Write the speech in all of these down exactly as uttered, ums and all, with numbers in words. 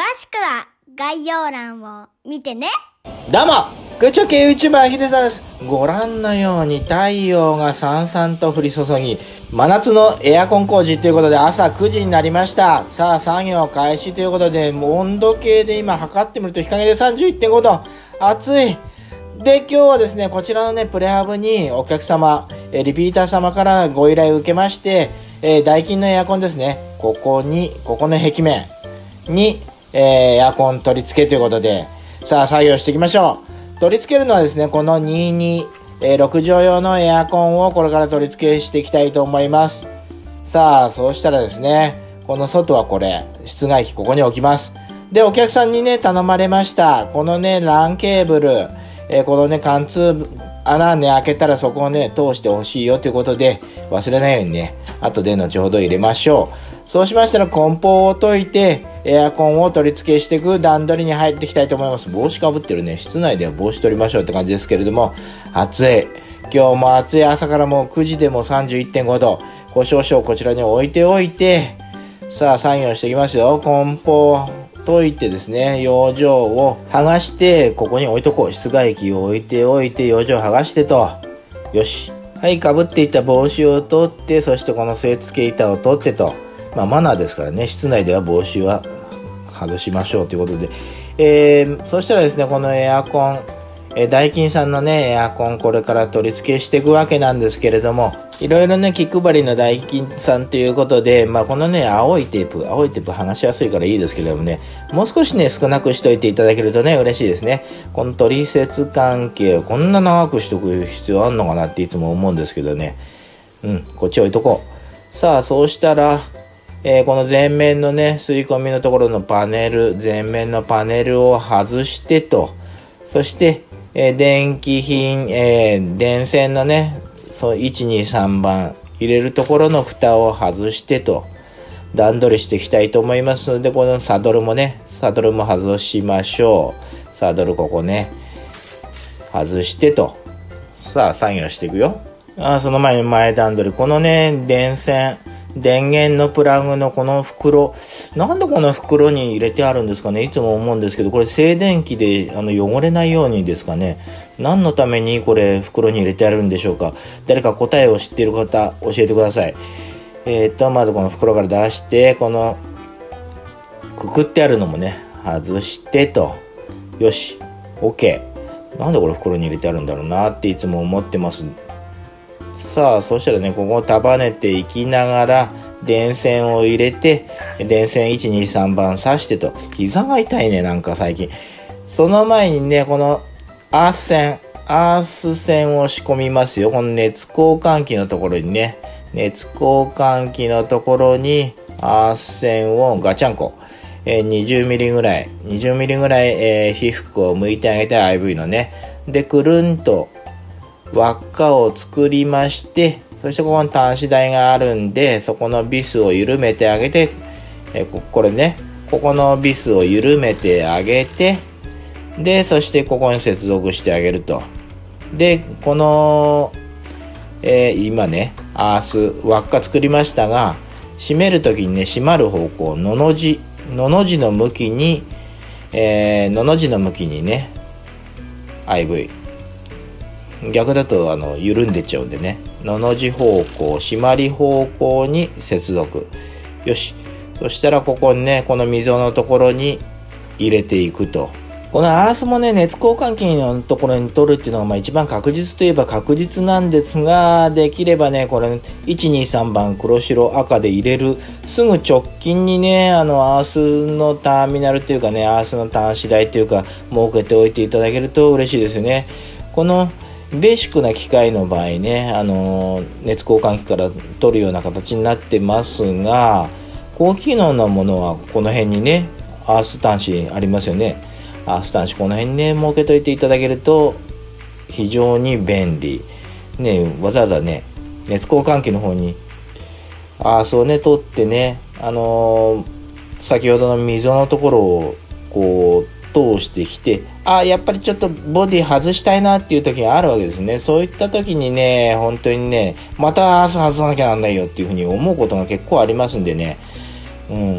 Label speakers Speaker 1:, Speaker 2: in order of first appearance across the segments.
Speaker 1: しくは概要欄を見てね。
Speaker 2: どうも空調系 YouTuber ヒデさんです。ご覧のように太陽がさんさんと降り注ぎ、真夏のエアコン工事ということで朝くじになりました。さあ作業開始ということで、もう温度計で今測ってみると日陰で さんじゅういってんごど、暑い。で今日はですね、こちらのねプレハブにお客様、えリピーター様からご依頼を受けまして、えー、ダイキンのエアコンですね、ここにここの壁面に、えー、エアコン取り付けということで、さあ作業していきましょう。取り付けるのはですね、このにじゅうに、えー、ろくじょう用のエアコンをこれから取り付けしていきたいと思います。さあそうしたらですね、この外はこれ室外機ここに置きます。でお客さんにね頼まれました、このね ラン ケーブル、えー、このね貫通穴ね開けたらそこをね通してほしいよということで、忘れないようにね後で後ほど入れましょう。そうしましたら梱包を解いてエアコンを取り付けしていく段取りに入っていきたいと思います。帽子かぶってるね、室内では帽子取りましょうって感じですけれども、暑い。今日も暑い。朝からもうくじでも さんじゅういってんごど、保証書をこちらに置いておいて、さあ作業していきますよ。梱包解いてですね、養生を剥がしてここに置いとこう。室外機を置いておいて養生を剥がしてと、よし、はい、かぶっていた帽子を取って、そしてこの据え付け板を取ってと、まあマナーですからね、室内では帽子は外しましょうということで、えー、そしたらですね、このエアコン、えー、ダイキンさんのねエアコンこれから取り付けしていくわけなんですけれども、いろいろね気配りのダイキンさんということで、まあこのね青いテープ青いテープ剥がしやすいからいいですけれどもね、もう少しね少なくしといていただけるとね嬉しいですね。この取説関係をこんな長くしとく必要あんのかなっていつも思うんですけどね、うんこっち置いとこう。さあそうしたらえー、この前面のね吸い込みのところのパネル、前面のパネルを外してと、そして、えー、電気品、えー、電線のねそういちにさんばん入れるところの蓋を外してと、段取りしていきたいと思いますので、このサドルもねサドルも外しましょう。サドルここね外してと、さあ作業していくよ。あその前に前段取り、このね電線電源のプラグのこの袋、なんでこの袋に入れてあるんですかね、いつも思うんですけど、これ静電気であの汚れないようにですかね、何のためにこれ袋に入れてあるんでしょうか。誰か答えを知っている方教えてください。えー、っとまずこの袋から出して、このくくってあるのもね外してと、よし OK。 なんでこれ袋に入れてあるんだろうなっていつも思ってます。さあそしたらねここを束ねていきながら電線を入れて、電線いちにさんばん挿してと、膝が痛いねなんか最近。その前にねこのアース線アース線を仕込みますよ。この熱交換器のところにね、熱交換器のところにアース線をガチャンコ、えー、にじゅうミリぐらいにじゅうミリぐらい、えー、被覆を向いてあげて アイブイ のねでくるんと輪っかを作りまして、そしてここに端子台があるんで、そこのビスを緩めてあげて、えここれねここのビスを緩めてあげて、でそしてここに接続してあげると。でこの、えー、今ねアース輪っか作りましたが、閉めるときにね閉まる方向のの字のの字の向きに、えー、のの字の向きにね アイブイ、逆だとあの緩んでっちゃうんでね、のの字方向締まり方向に接続。よし、そしたらここにねこの溝のところに入れていくと。このアースもね熱交換器のところに取るっていうのがまあ一番確実といえば確実なんですが、できればねこれいちにさんばん黒白赤で入れるすぐ直近にねあのアースのターミナルっていうかねアースの端子台っていうか設けておいていただけると嬉しいですよね。このベーシックな機械の場合ね、あのー、熱交換器から取るような形になってますが、高機能なものはこの辺にねアース端子ありますよね。アース端子この辺にね設けといていただけると非常に便利ね。わざわざね熱交換器の方にアースをね取ってね、あのー、先ほどの溝のところをこう通してきて、あやっぱりちょっとボディ外したいなっていう時があるわけですね。そういった時にね本当にねまたアース外さなきゃなんないよっていうふうに思うことが結構ありますんでね、うん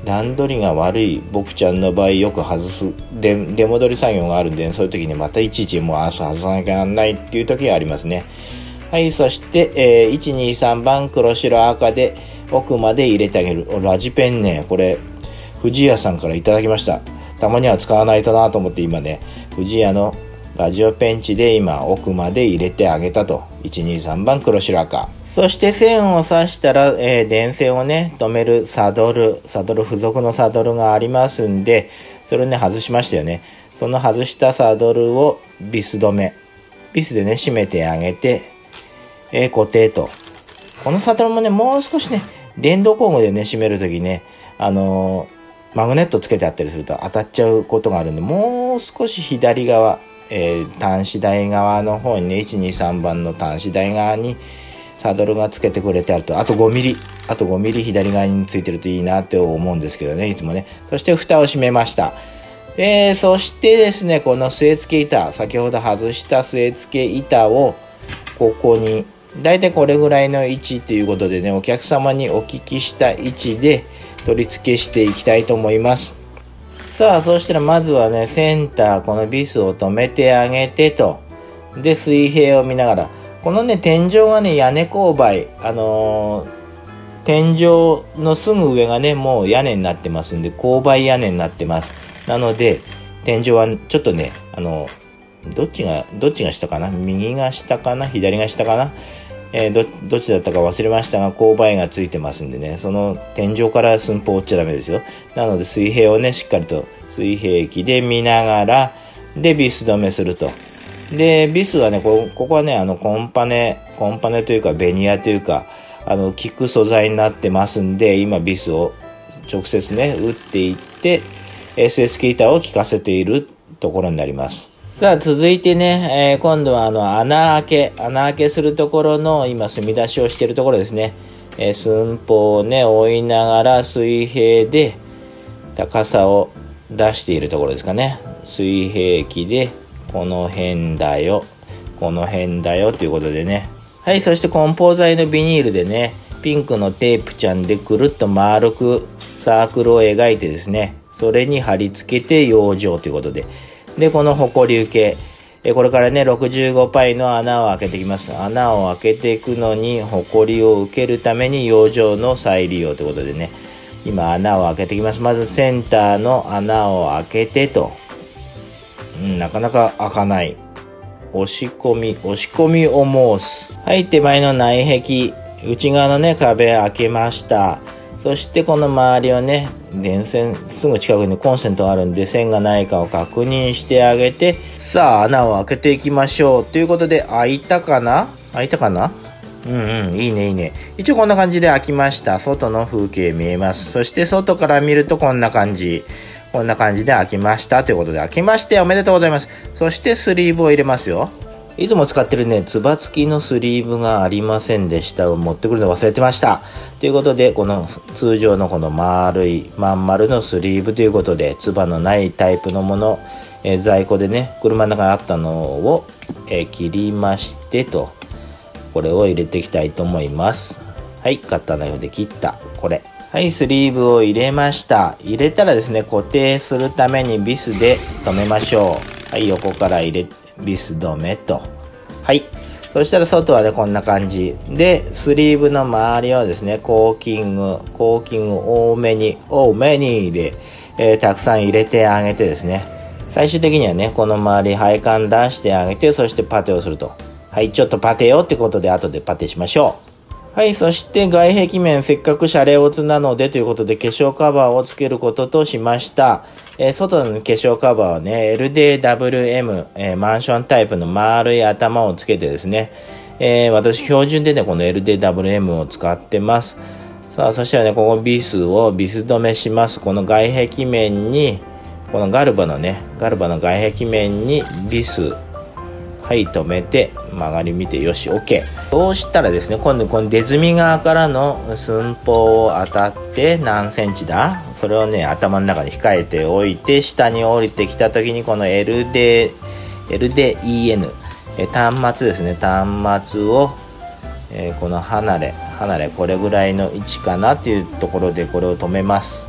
Speaker 2: 段取りが悪い僕ちゃんの場合よく外すで出戻り作業があるんで、そういう時にまたいちいちもう朝外さなきゃなんないっていう時がありますね。はい、そして、えー、いちにさんばん黒白赤で奥まで入れてあげる。ラジペンね、これ藤屋さんからいただきました。たまには使わないとなと思って今ね、藤屋のラジオペンチで今奥まで入れてあげたと。いちにさんばん黒白赤。そして線を刺したら、えー、電線をね止めるサドルサドル付属のサドルがありますんで、それをね外しましたよね。その外したサドルをビス止めビスでね締めてあげて、えー、固定と。このサドルもねもう少しね電動工具でね締めるときね、あのー、マグネットつけてあったりすると当たっちゃうことがあるんで、もう少し左側、えー、端子台側の方にねいちにさんばんの端子台側にサドルがつけてくれてあると、あとごミリあとごミリ左側についてるといいなって思うんですけどね、いつもね。そして蓋を閉めました。えー、そしてですね、この据え付け板、先ほど外した据え付け板をここにだいたいこれぐらいの位置ということでね、お客様にお聞きした位置で取り付けしていきたいと思います。さあ、そうしたらまずはね、センター、このビスを止めてあげてと。で、水平を見ながら。このね、天井がね、屋根勾配。あのー、天井のすぐ上がね、もう屋根になってますんで、勾配屋根になってます。なので、天井はちょっとね、あのー、どっちが、どっちが下かな？右が下かな？左が下かな？えー、ど, どっちだったか忘れましたが、勾配がついてますんでね、その天井から寸法折っちゃダメですよ。なので水平をねしっかりと水平器で見ながら、でビス止めすると。でビスはね こ, ここはねあのコンパネコンパネというかベニヤというか、あの効く素材になってますんで、今ビスを直接ね打っていって据え付け板を効かせているところになります。さあ続いてね、えー、今度はあの穴開け穴開けするところの今墨出しをしているところですね。えー、寸法をね追いながら水平で高さを出しているところですかね。水平器でこの辺だよこの辺だよということでね。はい、そして梱包材のビニールでねピンクのテープちゃんでくるっと丸くサークルを描いてですね、それに貼り付けて養生ということで、でこのほこり受け、えこれからねろくじゅうごパイの穴を開けていきます。穴を開けていくのにほこりを受けるために養生の再利用ということでね、今穴を開けていきます。まずセンターの穴を開けてと、うん、なかなか開かない。押し込み押し込みを申す。はい、手前の内壁内側のね壁開けました。そしてこの周りをね電線すぐ近くにコンセントがあるんで線がないかを確認してあげて、さあ穴を開けていきましょうということで、開いたかな開いたかなうんうんいいねいいね。一応こんな感じで開きました。外の風景見えます。そして外から見るとこんな感じこんな感じで開きましたということで、開きましておめでとうございます。そしてスリーブを入れますよ。いつも使ってるねつば付きのスリーブがありませんでした。持ってくるの忘れてましたということで、この通常のこの丸いまん丸のスリーブということで、つばのないタイプのもの、えー、在庫でね車の中にあったのを、えー、切りましてと、これを入れていきたいと思います。はい、カッターナイフで切ったこれ。はい、スリーブを入れました。入れたらですね固定するためにビスで留めましょう。はい、横から入れビス止めと。はい、そしたら外はねこんな感じで、スリーブの周りはですねコーキングコーキング多めに多めにで、えー、たくさん入れてあげてですね、最終的にはねこの周り配管出してあげて、そしてパテをすると。はい、ちょっとパテよってことで後でパテしましょう。はい、そして外壁面、せっかくシャレオツなのでということで化粧カバーをつけることとしました。えー、外の化粧カバーはね エルディーダブリューエム、えー、マンションタイプの丸い頭をつけてですね、えー、私標準でねこの エルディーダブリューエム を使ってます。さあそしたらねここビスをビス止めします。この外壁面にこのガルバのねガルバの外壁面にビスはい止めて曲がり見てよし OK。 そうしたらですね今度この出墨側からの寸法を当たって何センチだ、それをね頭の中に控えておいて、下に降りてきた時にこの エルディー エルディーイーエヌ え端末ですね端末を、えー、この離れ離れこれぐらいの位置かなっていうところでこれを止めます。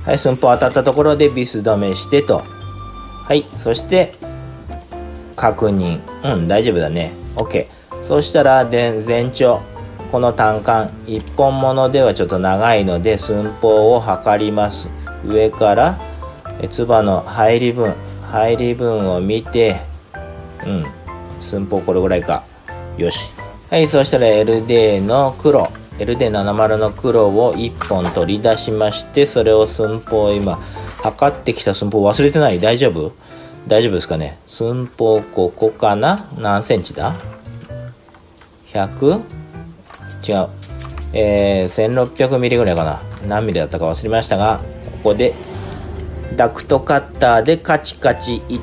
Speaker 2: はい、寸法当たったところでビス止めしてと。はい、そして、確認。うん、大丈夫だね。OK。そうしたら、で、全長。この単管、いっぽんものではちょっと長いので、寸法を測ります。上から、え、つばの入り分、入り分を見て、うん、寸法これぐらいか。よし。はい、そしたら エルディー の黒。エルディーななじゅう の黒をいっぽん取り出しまして、それを寸法今、測ってきた寸法忘れてない？大丈夫？大丈夫ですかね？寸法ここかな？何センチだ？ ひゃく？ 違う。えー、せんろっぴゃくミリぐらいかな。何ミリだったか忘れましたが、ここで、ダクトカッターでカチカチいって、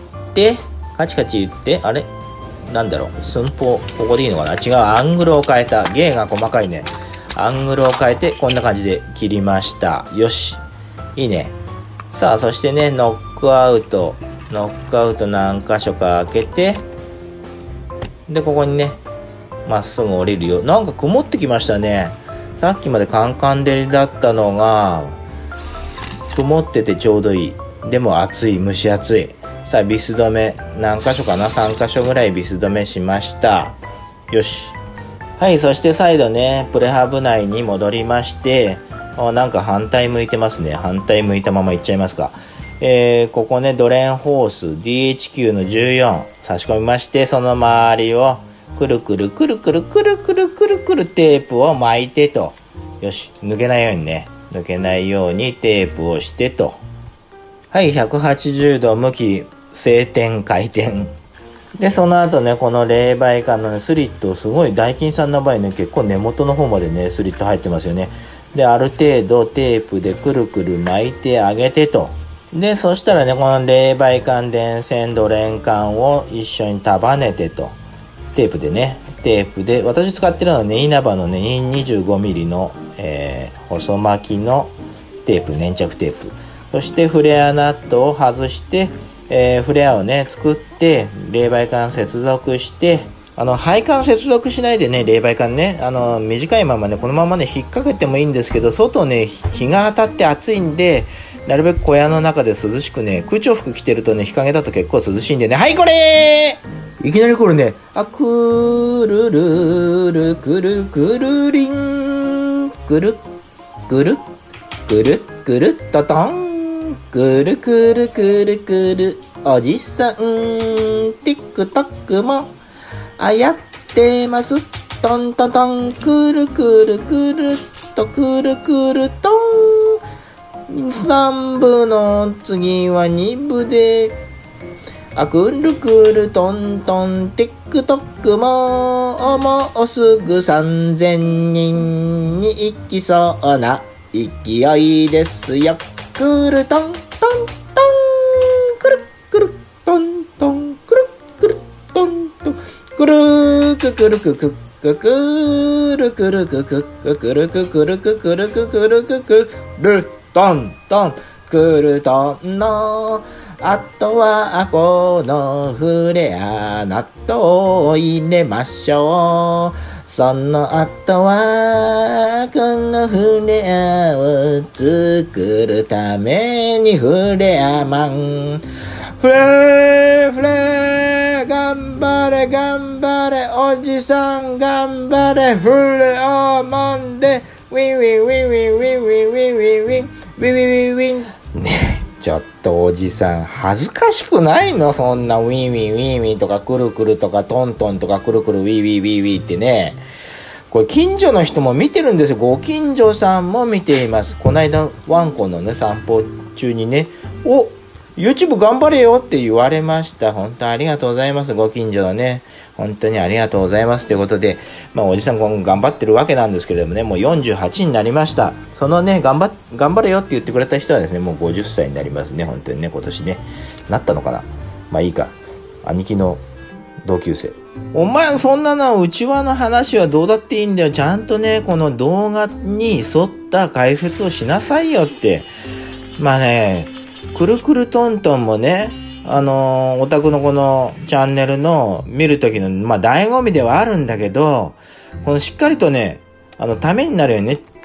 Speaker 2: カチカチいって、あれ？なんだろう？寸法、ここでいいのかな？違う、アングルを変えた。芸が細かいね。アングルを変えて、こんな感じで切りました。よし。いいね。さあ、そしてね、ノックアウト。ノックアウト何箇所か開けて、で、ここにね、まっすぐ降りるよ。なんか曇ってきましたね。さっきまでカンカン照りだったのが、曇っててちょうどいい。でも暑い、蒸し暑い。さあ、ビス止め、何箇所かな？ さん 箇所ぐらいビス止めしました。よし。はい、そして再度ね、プレハブ内に戻りまして、あ、なんか反対向いてますね。反対向いたままいっちゃいますか。えー、ここね、ドレンホース ディーエイチキュー のじゅうよん差し込みまして、その周りをくるくるくるくるくるくるくるくるテープを巻いてと。よし、抜けないようにね。抜けないようにテープをしてと。はい、ひゃくはちじゅうど向き、正転回転。で、その後ね、この冷媒管の、ね、スリット、すごいダイキンさんの場合ね、結構根元の方までね、スリット入ってますよね。で、ある程度テープでくるくる巻いてあげてと。で、そしたらね、この冷媒管、電線、ドレン管を一緒に束ねてと。テープでね、テープで、私使ってるのはね、稲葉のね、にじゅうごミリの、えー、細巻きのテープ、粘着テープ。そしてフレアナットを外して、えー、フレアをね、作って、冷媒管接続して、あの、配管接続しないでね、冷媒管ね、あの、短いままね、このままね、引っ掛けてもいいんですけど、外ね、日が当たって暑いんで、なるべく小屋の中で涼しくね、空調服着てるとね、日陰だと結構涼しいんでね、はい、これーいきなりこれね、あ、くるるる、くるくるりん、くる、くる、くる、くる、ととん。くるくるくるくるおじさん TikTok もあやってますトントントンくるくるくるっとくるくるとんさんぶの次はにぶであくるくるトントン TikTok ももうすぐさんぜんにんに行きそうな勢いですよくるトントントンくるくるトントンくるくるトントンくるくくるくくくくるくるくくくくるくくるくくるくくるくくるトントンくるトンのあとはこのフレアナットを入れましょうその後は、このフレアを作るためにフレアマン。フレー、フレー、頑張れ、頑張れ、おじさん頑張れ、フレアマンで、ウィンウィンウィンウィンウィンウィンウィンウィンウィン、ウィンウィンウィンウィン。ねえ、ちょっとおじさん、恥ずかしくないのそんなウィンウィンウィンウィンとかくるくるとかトントンとかくるくるウィーウィーウィーウィーってね。これ近所の人も見てるんですよ。ご近所さんも見ています。この間ワンコのね散歩中にね、お YouTube 頑張れよって言われました。本当ありがとうございます。ご近所のね、本当にありがとうございますということで、まあおじさん今後頑張ってるわけなんですけれどもね、もうよんじゅうはちになりました。そのね頑張頑張れよって言ってくれた人はですね、もうごじゅっさいになりますね。本当にね、今年ねなったのかな。まあいいか。兄貴の同級生。お前そんなの内輪の話はどうだっていいんだよ。ちゃんとねこの動画に沿った解説をしなさいよって。まあね、くるくるトントンもね、あのー、お宅のこのチャンネルの見るときのまあ醍醐味ではあるんだけど、このしっかりとねあのためになるようにね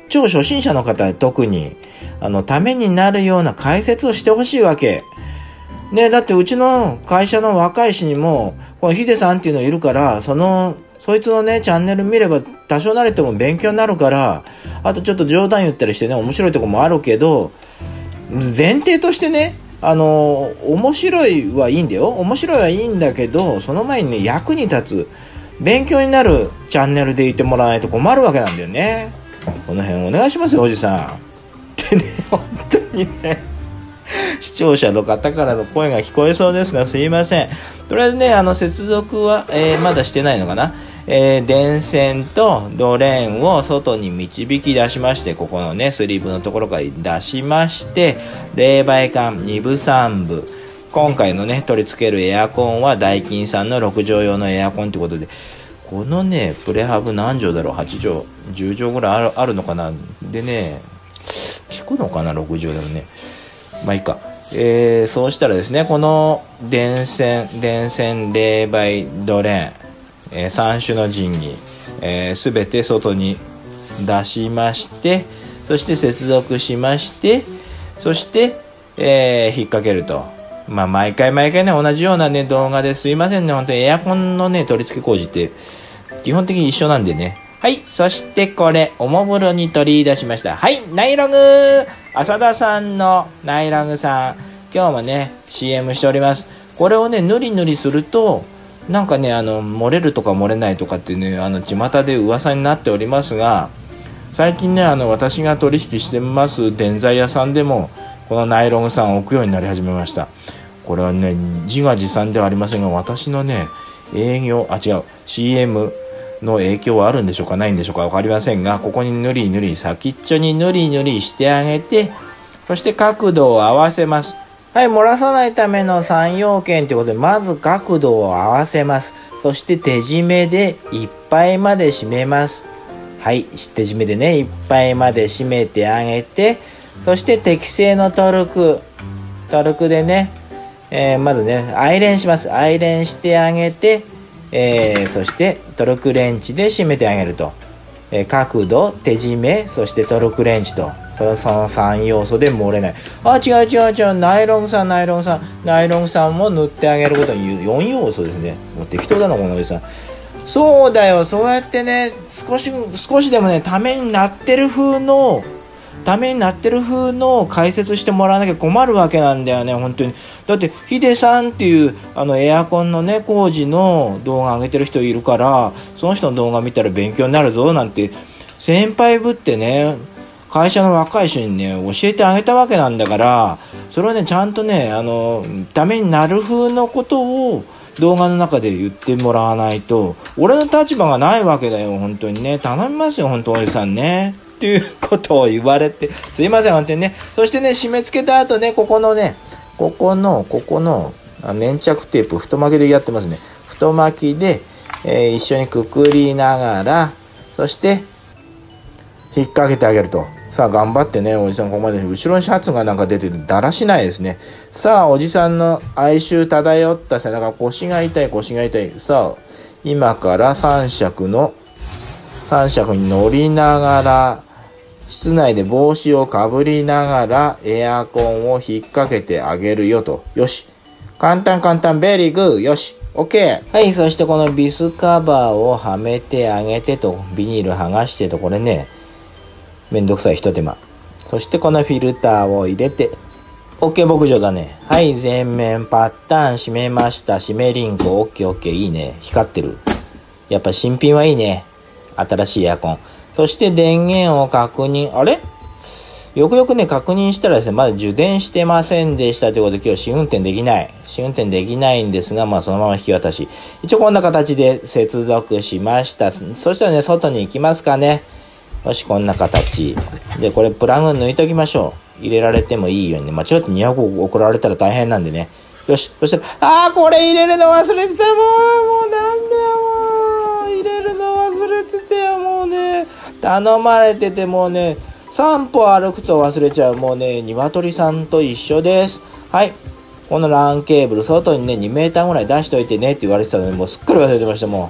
Speaker 2: 超初心者の方特に、あの、ためになるような解説をしてほしいわけ。ね、だってうちの会社の若い人にも、このヒデさんっていうのいるから、その、そいつのね、チャンネル見れば多少慣れても勉強になるから、あとちょっと冗談言ったりしてね、面白いとこもあるけど、前提としてね、あの、面白いはいいんだよ。面白いはいいんだけど、その前にね、役に立つ、勉強になるチャンネルでいてもらわないと困るわけなんだよね。この辺お願いしますよ、おじさん。ってね、本当にね、視聴者の方からの声が聞こえそうですが、すいません。とりあえずね、あの、接続は、えー、まだしてないのかな。えー、電線とドレーンを外に導き出しまして、ここのね、スリーブのところから出しまして、冷媒管にぶさんぶ。今回のね、取り付けるエアコンはダイキンさんのろくじょう用のエアコンということで、このね、プレハブ何畳だろう ?はち 畳、じゅう畳ぐらいある、あるのかな。でね、効くのかな ?ろく 畳でもね。まあいいか。えー、そうしたらですね、この電線、電線、冷媒、ドレーン、えー、さん種の神器、えー、全て外に出しまして、そして接続しまして、そして、えー、引っ掛けると。まあ、毎回毎回ね、同じようなね、動画ですいませんね。本当にエアコンのね、取り付け工事って、基本的に一緒なんでね。はい。そしてこれ、おもむろに取り出しました。はい。ナイログ浅田さんのナイログさん。今日もね、シーエム しております。これをね、ぬりぬりすると、なんかね、あの、漏れるとか漏れないとかってね、あの、巷で噂になっておりますが、最近ね、あの、私が取引してます電材屋さんでも、このナイログさんを置くようになり始めました。これはね、自画自賛ではありませんが、私のね、営業、あ、違う、シーエム の影響はあるんでしょうか、ないんでしょうか、わかりませんが、ここにぬりぬり、先っちょにぬりぬりしてあげて、そして角度を合わせます。はい、漏らさないためのさん要件ということで、まず角度を合わせます。そして手締めでいっぱいまで締めます。はい、手締めでね、いっぱいまで締めてあげて、そして適正のトルク、トルクでね、えー、まずね、アイレンします。アイレンしてあげて、えー、そしてトルクレンチで締めてあげると。えー、角度、手締め、そしてトルクレンチと。そのさん要素で漏れない。あ、違う違う違う。ナイロン酸、ナイロン酸、ナイロン酸も塗ってあげることによん要素ですね。もう適当だな、このおじさん。そうだよ。そうやってね、少し、少しでもね、ためになってる風の、ためになってる風の解説してもらわなきゃ困るわけなんだよね、本当に。だって、ヒデさんっていう、あの、エアコンのね、工事の動画上げてる人いるから、その人の動画見たら勉強になるぞ、なんて、先輩ぶってね、会社の若い人にね、教えてあげたわけなんだから、それをね、ちゃんとね、あの、ためになる風のことを動画の中で言ってもらわないと、俺の立場がないわけだよ、本当にね。頼みますよ、本当おじさんね。っていうことを言われて、すいません、本当にね。そしてね、締め付けた後ね、ここのね、ここの、ここの、粘着テープ、太巻きでやってますね。太巻きで、えー、一緒にくくりながら、そして、引っ掛けてあげると。さあ、頑張ってね、おじさん、ここまで。後ろにシャツがなんか出てて、だらしないですね。さあ、おじさんの哀愁漂った背中、腰が痛い、腰が痛い。さあ、今から三尺の、三尺に乗りながら、室内で帽子をかぶりながら、エアコンを引っ掛けてあげるよと。よし。簡単簡単、ベリーグー。よし。OK。はい、そしてこのビスカバーをはめてあげてと、ビニール剥がしてと、これね、めんどくさい一手間。そしてこのフィルターを入れて、OK 牧場だね。はい、全面パッターン閉めました。閉めリンク OKOK。いいね。光ってる。やっぱ新品はいいね。新しいエアコン。そして電源を確認。あれよくよくね、確認したらですね、まだ受電してませんでしたということで、今日試運転できない。試運転できないんですが、まあそのまま引き渡し。一応こんな形で接続しました。そしたらね、外に行きますかね。よし、こんな形。で、これプラグ抜いときましょう。入れられてもいいようにね。間違ってにひゃく送られたら大変なんでね。よし、そしたら、あー、これ入れるの忘れてた。もう、もうなんだよ、もう。入れるの忘れてたよ、もうね。頼まれててもうね、散歩歩くと忘れちゃう。もうね、鶏さんと一緒です。はい。このランケーブル、外にね、にメーターぐらい出しといてねって言われてたので、もうすっかり忘れてました、もう。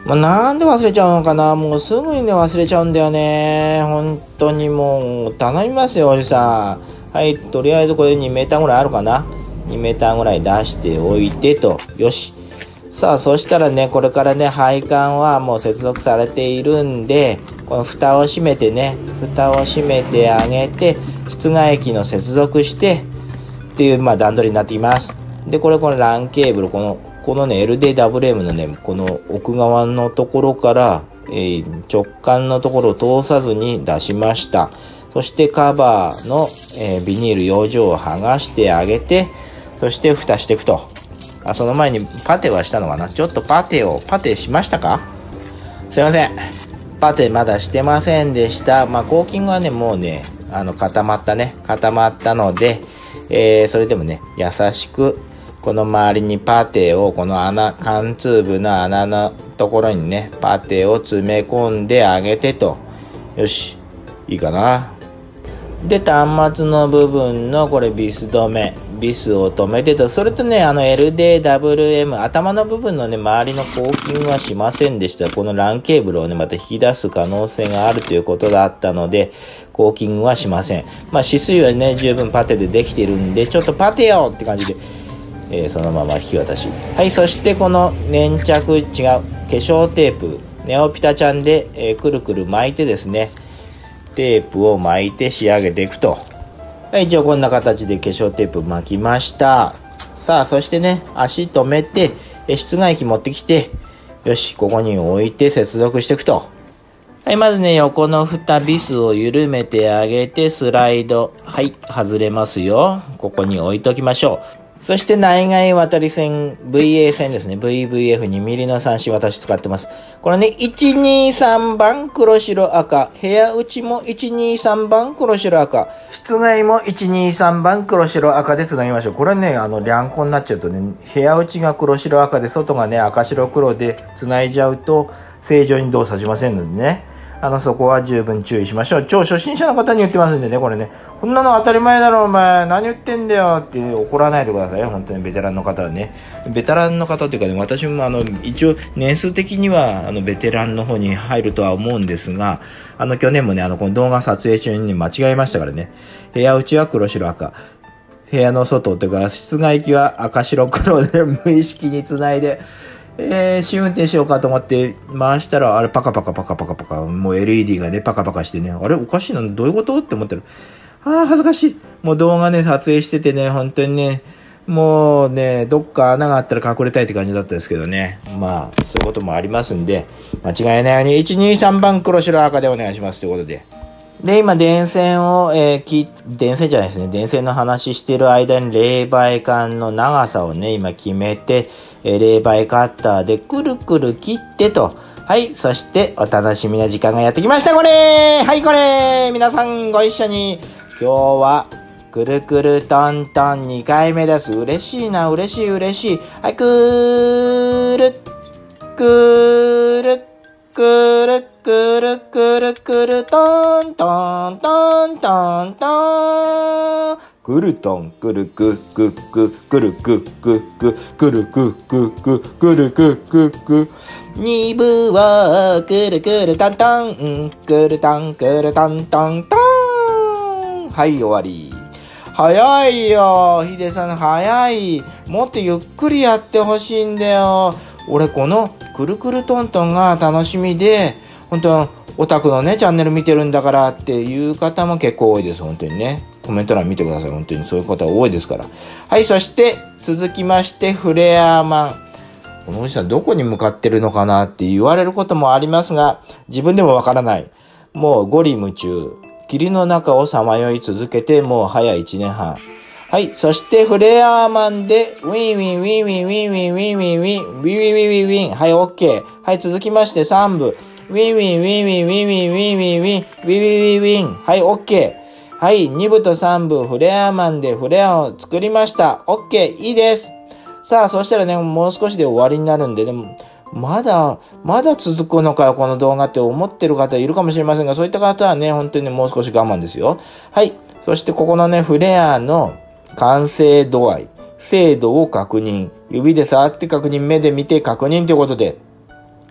Speaker 2: まあ、なんで忘れちゃうのかな。もうすぐにね忘れちゃうんだよね。本当にもう頼みますよおじさん。はい、とりあえずこれにメーターぐらいあるかな。にメーターぐらい出しておいてと。よし。さあ、そしたらね、これからね、配管はもう接続されているんで、この蓋を閉めてね、蓋を閉めてあげて、室外機の接続してっていう、まあ段取りになってきます。で、これこのランケーブル、このこのね エルディーダブリューエム のねこの奥側のところから、えー、直管のところを通さずに出しました。そしてカバーの、えー、ビニール養生を剥がしてあげて、そして蓋していくと。あ、その前にパテはしたのかな。ちょっとパテをパテしましたか。すいません、パテまだしてませんでした。まあコーキングはねもうねあの固まったね固まったので、えー、それでもね優しくこの周りにパテをこの穴貫通部の穴のところにねパテを詰め込んであげてと。よし、いいかな。で端末の部分のこれビス止めビスを止めてと。それとねあの エルディーダブリューエム 頭の部分のね周りのコーキングはしませんでした。このランケーブルをねまた引き出す可能性があるということだったのでコーキングはしません。まあ止水はね十分パテでできているんで、ちょっとパテよって感じでえー、そのまま引き渡し。はい、そしてこの粘着違う化粧テープネオピタちゃんで、えー、くるくる巻いてですねテープを巻いて仕上げていくと。はい、一応こんな形で化粧テープ巻きました。さあそしてね足止めて、えー、室外機持ってきて、よしここに置いて接続していくと。はい、まずね横の蓋ビスを緩めてあげてスライド、はい外れますよ。ここに置いときましょう。そして内外渡り線 ブイエー 線ですね。ブイブイエフに ミリの三振私使ってます。これねいちにさんばん黒白赤、部屋内もいちにさんばん黒白赤、室外もいちにさんばん黒白赤でつなぎましょう。これねあの両行になっちゃうとね部屋内が黒白赤で外がね赤白黒でつないじゃうと正常に動作しませんのでね、あのそこは十分注意しましょう。超初心者の方に言ってますんでね、これねこんなの当たり前だろお前何言ってんだよって怒らないでください。本当にベテランの方はね、ベテランの方っていうかね、私もあの一応年数的にはあのベテランの方に入るとは思うんですが、あの去年もねあのこの動画撮影中に間違えましたからね。部屋内は黒白赤、部屋の外というか室外機は赤白黒で無意識につないでえー、試運転しようかと思って回したら、あれパカパカパカパカパカ、もう エルイーディー がねパカパカしてね、あれおかしいな、どういうことって思ってる。ああ恥ずかしい。もう動画ね撮影しててね、本当にねもうねどっか穴があったら隠れたいって感じだったんですけどね、まあそういうこともありますんで間違えないようにいちにさんばん黒白赤でお願いしますということで。で今電線を、えー、き電線じゃないですね電線の話してる間に冷媒管の長さをね今決めて、えー、冷媒カッターでくるくる切ってと。はい、そしてお楽しみな時間がやってきました。これはいこれ皆さんご一緒に。今日はくるくるトントンにかいめです。嬉しいな嬉しい嬉しい。はい、くるくるくるくるくるくるトントントントントンくるトンくるくくくくるくくくくるくくくくるくくくにぶをくるくるトントンくるトンくるトントントン。はい終わり。早いよヒデさん早い。もっとゆっくりやってほしいんだよ。俺このくるくるトントンが楽しみで本当オタクのねチャンネル見てるんだからっていう方も結構多いです。本当にねコメント欄見てください。本当にそういう方多いですから。はい、そして続きましてフレアマン。このおじさんどこに向かってるのかなって言われることもありますが自分でもわからない。もうゴリ夢中、霧の中をさまよい続けてもう早いいちねんはん。はい、そしてフレアマンでウィンウィンウィンウィンウィンウィンウィンウィンウィンウィンウィンウィンウィン。はい、OK。はい、続きましてさんぶウィンウィンウィンウィンウィンウィンウィンウィンウィンウィンウィンウィンウィン。はい、OK。はい、にぶとさんぶフレアマンでフレアを作りました。OK、いいです。さあ、そしたらね、もう少しで終わりになるんで、でも、まだ、まだ続くのかよ、この動画って思ってる方いるかもしれませんが、そういった方はね、本当にね、もう少し我慢ですよ。はい。そしてここのね、フレアの完成度合い、精度を確認。指で触って確認、目で見て確認ということで、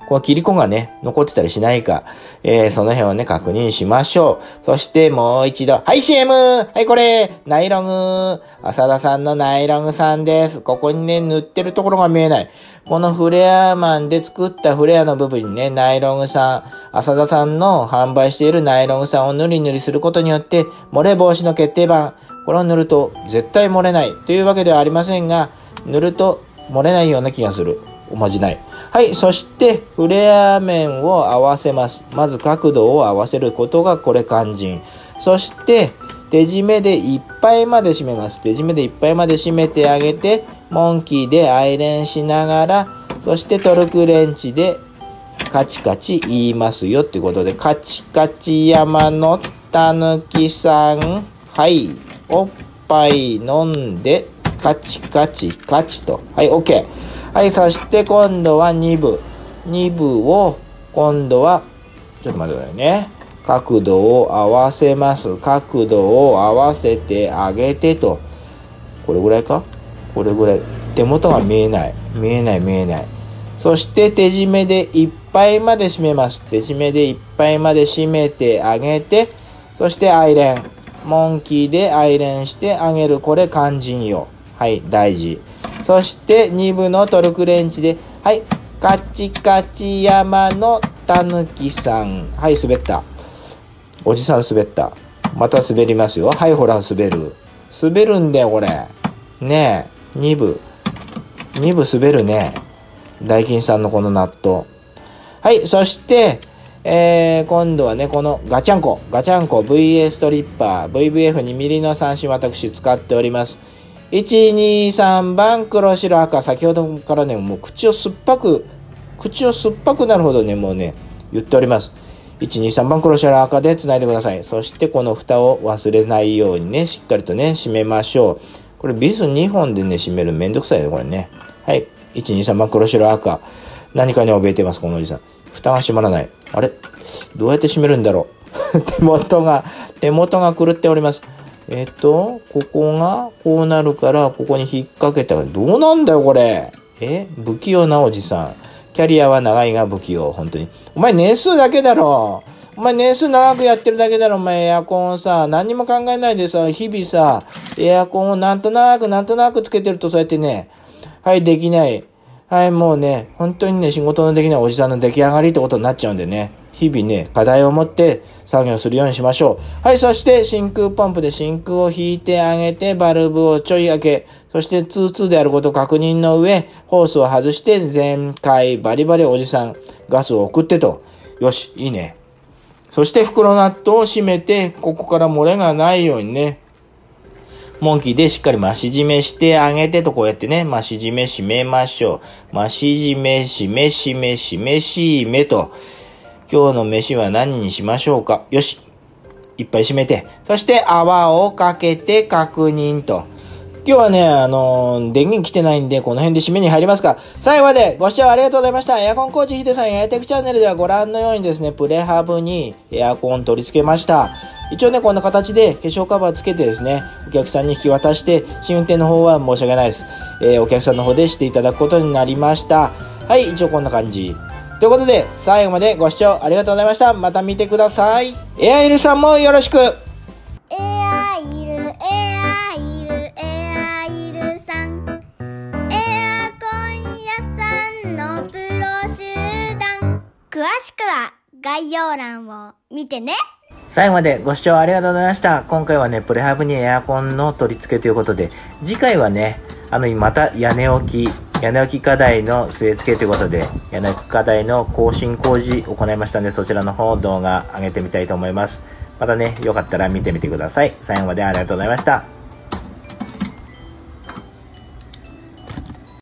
Speaker 2: この切り子がね、残ってたりしないか、えー、その辺をね、確認しましょう。そしてもう一度、はい シーエム! はいこれナイログ浅田さんのナイログさんです。ここにね、塗ってるところが見えない。このフレアマンで作ったフレアの部分にね、ナイログさん、浅田さんの販売しているナイログさんを塗り塗りすることによって、漏れ防止の決定版、これを塗ると絶対漏れないというわけではありませんが、塗ると漏れないような気がする。おまじない。はい。そして、フレア面を合わせます。まず角度を合わせることがこれ肝心。そして、手締めでいっぱいまで締めます。手締めでいっぱいまで締めてあげて、モンキーでアイレンしながら、そしてトルクレンチでカチカチ言いますよっていうことで、カチカチ山のたぬきさん。はい。おっぱい飲んで、カチカチカチと。はい、OK。はい、そして今度はに部。に部を、今度は、ちょっと待ってくださいね。角度を合わせます。角度を合わせてあげてと。これぐらいか？これぐらい。手元が見えない。見えない見えない。そして手締めでいっぱいまで締めます。手締めでいっぱいまで締めてあげて、そしてアイレン。モンキーでアイレンしてあげる。これ肝心よ。はい、大事。そしてに部のトルクレンチで、はい、カチカチ山のたぬきさん。はい、滑った。おじさん滑った。また滑りますよ。はい、ほら、滑る。滑るんだよ、これ。ねえ、に部。に部滑るね。大金さんのこの納豆。はい、そして、えー、今度はね、このガチャンコ。ガチャンコ ブイエー ストリッパー。ブイブイエフにミリの三振私使っております。いち、に、さんばん黒白赤。先ほどからね、もう口を酸っぱく、口を酸っぱくなるほどね、もうね、言っております。いち、に、さんばん黒白赤で繋いでください。そしてこの蓋を忘れないようにね、しっかりとね、閉めましょう。これビスにほんでね、閉めるめんどくさいね、これね。はい。いち、に、さんばん黒白赤。何かに怯えてます、このおじさん。蓋が閉まらない。あれ？どうやって閉めるんだろう手元が、手元が狂っております。えっと、ここがこうなるから、ここに引っ掛けたら、どうなんだよ、これ。え不器用なおじさん。キャリアは長いが不器用、本当に。お前年数だけだろ。お前年数長くやってるだけだろ、お前エアコンをさ、何にも考えないでさ、日々さ、エアコンをなんとなく、なんとなくつけてるとそうやってね、はい、できない。はい、もうね、本当にね、仕事のできないおじさんの出来上がりってことになっちゃうんでね。日々ね、課題を持って作業するようにしましょう。はい、そして真空ポンプで真空を引いてあげて、バルブをちょい開け、そしてツーツーであることを確認の上、ホースを外して全開バリバリおじさん、ガスを送ってと。よし、いいね。そして袋ナットを閉めて、ここから漏れがないようにね、モンキーでしっかり増し締めしてあげてとこうやってね、増し締め締めましょう。増し締め締め締め締め締めと。今日の飯は何にしましょうか。よし。いっぱい締めて。そして泡をかけて確認と。今日はね、あのー、電源来てないんで、この辺で締めに入りますか。最後までご視聴ありがとうございました。エアコンコーチヒデさんエアテクチャンネルではご覧のようにですね、プレハブにエアコン取り付けました。一応ね、こんな形で化粧カバーつけてですね、お客さんに引き渡して、試運転の方は申し訳ないです。えー、お客さんの方でしていただくことになりました。はい、一応こんな感じ。ということで、最後までご視聴ありがとうございました。また見てください。エアイルさんもよろしく。
Speaker 1: エアイル、エアイル、エアイルさん。エアコン屋さんのプロ集団。詳しくは概要欄を見てね。
Speaker 2: 最後までご視聴ありがとうございました。今回はね、プレハブにエアコンの取り付けということで、次回はね、あの、また屋根置き、屋根置き課題の据え付けということで、屋根置き課題の更新工事行いましたので、そちらの方動画上げてみたいと思います。またね、よかったら見てみてください。最後までありがとうございました。